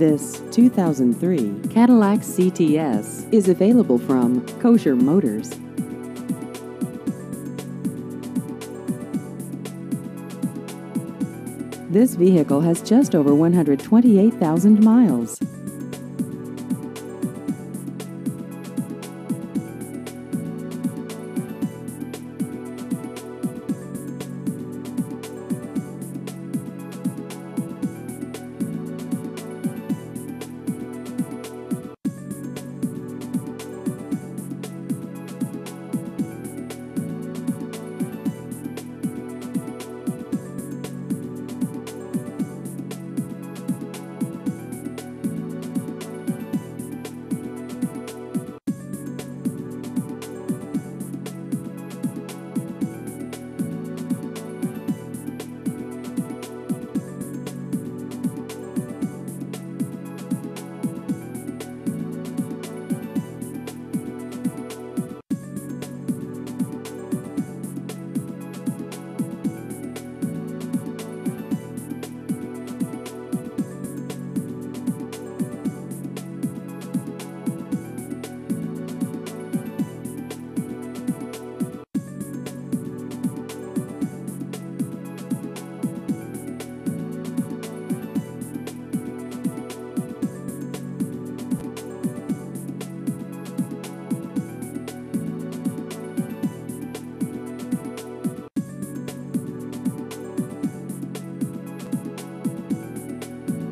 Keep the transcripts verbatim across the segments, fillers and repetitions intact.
This two thousand three Cadillac C T S is available from Kosher Motors. This vehicle has just over one hundred twenty-eight thousand miles.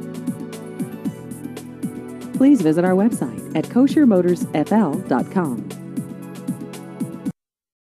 Please visit our website at kosher motors f l dot com.